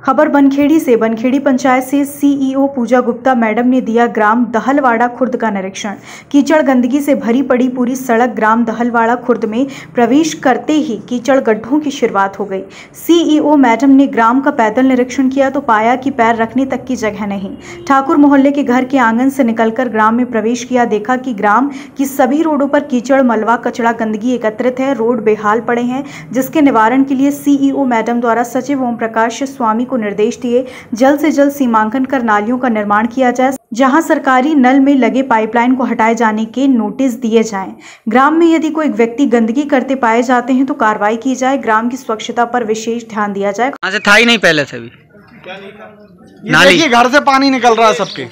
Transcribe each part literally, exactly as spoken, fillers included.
खबर बनखेड़ी से। बनखेड़ी पंचायत से सीईओ पूजा गुप्ता मैडम ने दिया ग्राम दहलवाड़ा खुर्द का निरीक्षण। कीचड़ गंदगी से भरी पड़ी पूरी सड़क ग्राम दहलवाड़ा खुर्द में प्रवेश करते ही कीचड़ गड्ढों की शुरुआत हो गई। सीईओ मैडम ने ग्राम का पैदल निरीक्षण किया तो पाया कि पैर रखने तक की जगह नहीं। ठाकुर मोहल्ले के घर के आंगन से निकलकर ग्राम में प्रवेश किया, देखा कि ग्राम की सभी रोडों पर कीचड़, मलबा, कचड़ा, गंदगी एकत्रित है। रोड बेहाल पड़े हैं, जिसके निवारण के लिए सीईओ मैडम द्वारा सचिव ओम प्रकाश स्वामी को निर्देश दिए जल्द से जल्द सीमांकन कर नालियों का निर्माण किया जाए, जहां सरकारी नल में लगे पाइपलाइन को हटाए जाने के नोटिस दिए जाएं। ग्राम में यदि कोई व्यक्ति गंदगी करते पाए जाते हैं तो कार्रवाई की जाए। ग्राम की स्वच्छता पर विशेष ध्यान दिया जाए। अच्छा, था ही नहीं पहले से भी नाली के घर से पानी निकल रहा है सबके।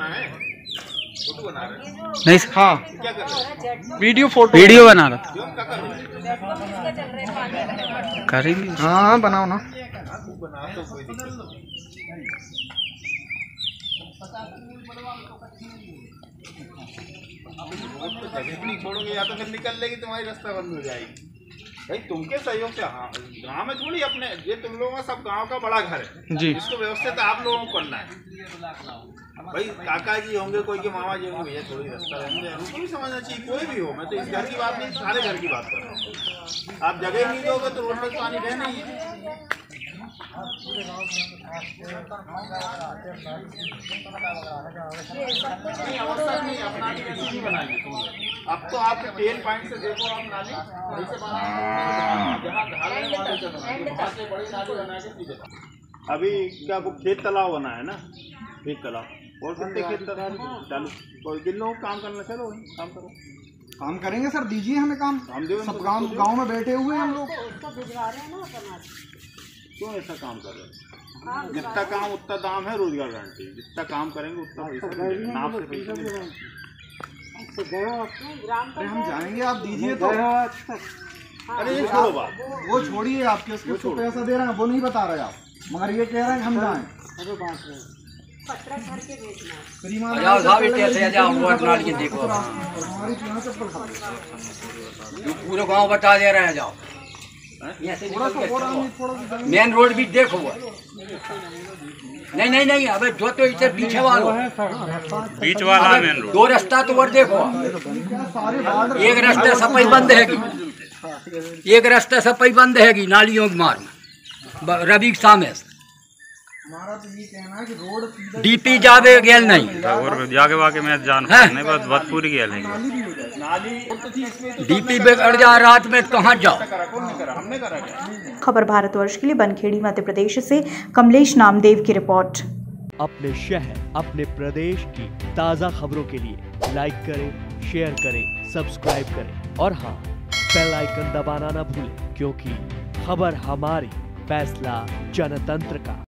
नहीं, हाँ, वीडियो फोटो वीडियो बना रहा करेंगे। हाँ हाँ बनाओ ना। नहीं छोड़ोगे या तो फिर निकल लेगी, तुम्हारी रास्ता बंद हो जाएगी। भाई तुमके सहयोग से, हाँ गाँव में थोड़ी अपने, ये तुम लोगों का सब गांव का बड़ा घर है जी, इसको व्यवस्थित आप लोगों को करना है। भाई काका जी होंगे, कोई के मामा जी होंगे, भैया थोड़ी रास्ता रहेंगे, उनको भी समझना चाहिए। कोई भी हो, मैं तो इस घर की बात नहीं, सारे घर की बात कर रहा हूँ। आप जगह नहीं दोगे तो रोड पर पानी रहना ही है। अब तो आप टेन पॉइंट से देखो, आप नाली अभी क्या वो खेत तालाब बना है ना, खेत तालाब और कितने खेत तालाब चालू, कोई जिन लोगों को काम करना, चलो काम करो। काम करेंगे सर, दीजिए हमें काम। हम सब गांव गांव में बैठे हुए हैं हम लोग। क्यों ऐसा काम कर रहे हैं? जितना काम उतना दाम है, रोजगार गारंटी। जितना काम करेंगे उतना नाम से पैसा। हम जाएंगे, आप दीजिए तो। अरे ये छोड़ो बात, वो छोड़िए, आप किसको पैसा दे रहे हैं वो नहीं बता रहे आप, मगर ये कह रहे हैं हम जाएं। पूरे गांव बता दे रहे हैं, जाओ मेन रोड भी देखो। नहीं नहीं नहीं, अबे जो तो इसे पीछे वाला बीच वाला मेन रोड, दो रास्ता तो और देखो। एक रास्ता सफाई बंद हैगी, एक रास्ता सफाई बंद हैगी नालियों के मार रवि के सामने। हमारा तो ये कहना है कि रोड डीपी जावे गेल नहीं, और जाके वाके मैं जान नहीं, बस बहुत पूरी गेल है। डीपी बिगड़ जा रात में कहाँ जाओ। खबर भारतवर्ष के लिए बनखेड़ी मध्य प्रदेश से कमलेश नामदेव की रिपोर्ट। अपने शहर, अपने प्रदेश की ताज़ा खबरों के लिए लाइक करें, शेयर करें, सब्सक्राइब करें और हाँ, बेल आइकन दबाना ना भूलें, क्योंकि खबर हमारी, फैसला जनतंत्र का।